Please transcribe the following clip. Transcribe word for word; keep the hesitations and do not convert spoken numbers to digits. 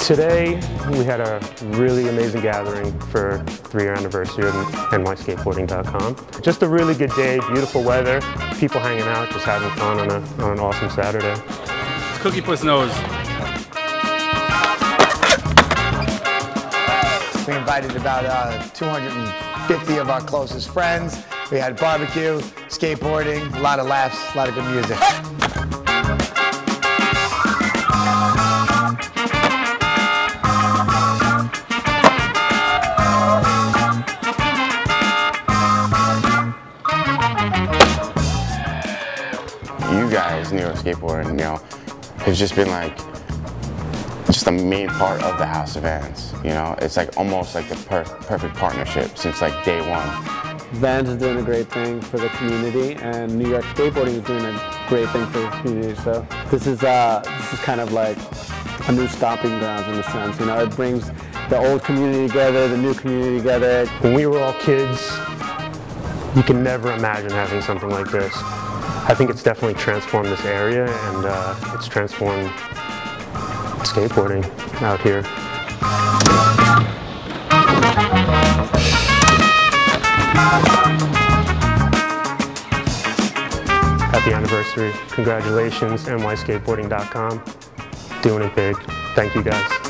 Today, we had a really amazing gathering for three-year anniversary of N Y skateboarding dot com. Just a really good day, beautiful weather, people hanging out, just having fun on, a, on an awesome Saturday. Cookie Puss knows. We invited about uh, two hundred fifty of our closest friends. We had barbecue, skateboarding, a lot of laughs, a lot of good music. You guys, New York Skateboarding, you know, has just been like, just a main part of the house events. You know, it's like almost like the per perfect partnership since like day one. Vans is doing a great thing for the community, and New York Skateboarding is doing a great thing for the community. So this is uh, this is kind of like a new stomping grounds in a sense. You know, it brings the old community together, the new community together. When we were all kids, you can never imagine having something like this. I think it's definitely transformed this area, and uh, it's transformed skateboarding out here. Happy anniversary. Congratulations, N Y Skateboarding dot com. Doing it big. Thank you guys.